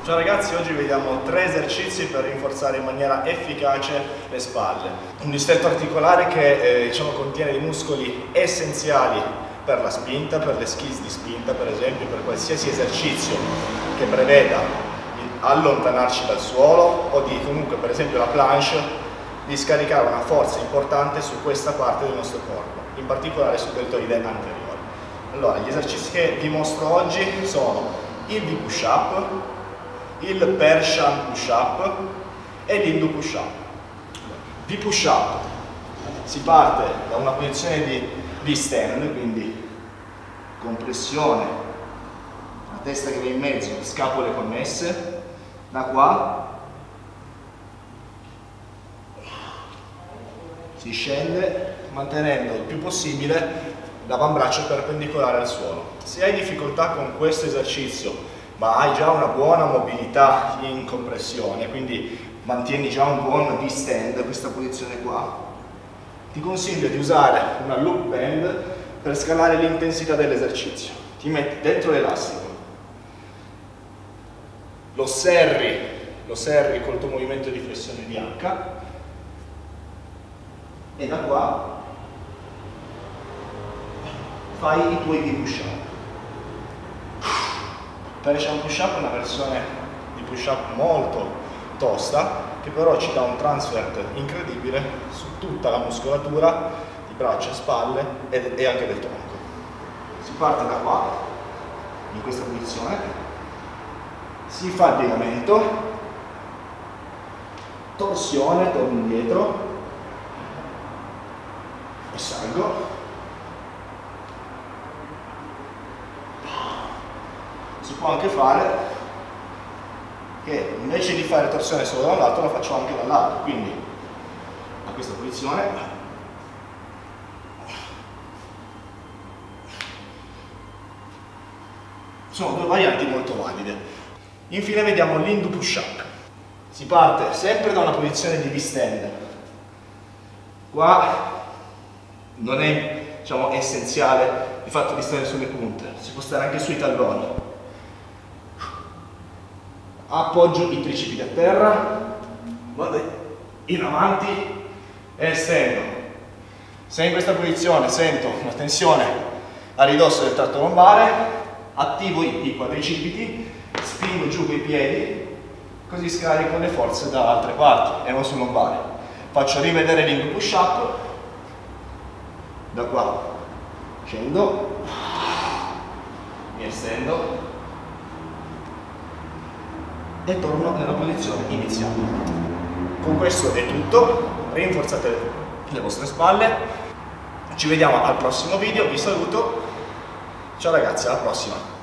Ciao ragazzi, oggi vediamo 3 esercizi per rinforzare in maniera efficace le spalle. Un distretto articolare che contiene dei muscoli essenziali per la spinta, per le skills di spinta per esempio, per qualsiasi esercizio che preveda di allontanarci dal suolo o di comunque per esempio la planche, di scaricare una forza importante su questa parte del nostro corpo, in particolare sul deltoide anteriore. Allora, gli esercizi che vi mostro oggi sono il V-push-up, il Persian push-up e l'Hindu push-up. V-push-up, si parte da una posizione di V-stand, quindi compressione, la testa che va in mezzo, scapole connesse, da qua si scende mantenendo il più possibile l'avambraccio perpendicolare al suolo. Se hai difficoltà con questo esercizio ma hai già una buona mobilità in compressione, quindi mantieni già un buon V-stand, questa posizione qua, ti consiglio di usare una loop band per scalare l'intensità dell'esercizio. Ti metti dentro l'elastico, lo serri col tuo movimento di flessione di H e da qua fai i tuoi V-push-up. Persian push-up è una versione di push-up molto tosta che però ci dà un transfer incredibile su tutta la muscolatura di braccia, spalle e anche del tronco. Si parte da qua, in questa posizione, si fa il piegamento, torsione, torno indietro e salgo. Si può anche fare che invece di fare torsione solo da un lato la faccio anche dall'altro, quindi a questa posizione sono 2 varianti molto valide. Infine vediamo l'Hindu push-up. Si parte sempre da una posizione di V-stand. Qua non è essenziale il fatto di stare sulle punte, si può stare anche sui talloni. Appoggio i tricipiti a terra, vado in avanti e estendo. Se in questa posizione sento una tensione a ridosso del tratto lombare, attivo i quadricipiti, spingo giù coi piedi, così scarico le forze da altre parti e non sul lombare. Faccio rivedere l'Hindu push-up, da qua scendo, mi estendo e torno nella posizione iniziale. Con questo è tutto, rinforzate le vostre spalle, ci vediamo al prossimo video, vi saluto, ciao ragazzi, alla prossima!